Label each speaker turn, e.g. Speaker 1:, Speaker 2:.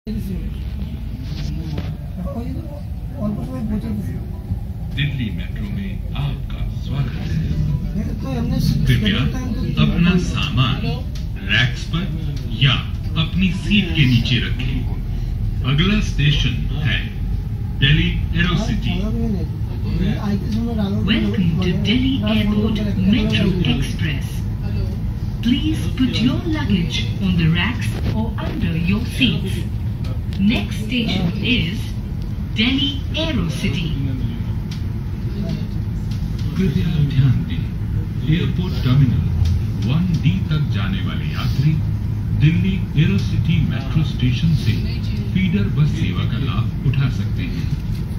Speaker 1: Delhi metro में आपका स्वागत है। कृपया अपना सामान रैक्स पर या अपनी सीट के नीचे रखें। अगला स्टेशन है Delhi Aerocity.
Speaker 2: Welcome to Delhi Airport Metro Express. Please put your luggage on the racks or under your seats. Next station is Delhi Aerocity.
Speaker 1: कृपया ध्यान दें, एयरपोर्ट टर्मिनल 1D तक जाने वाले यात्री दिल्ली एरोसिटी मेट्रो स्टेशन से फीडर बस सेवा का लाभ उठा सकते हैं।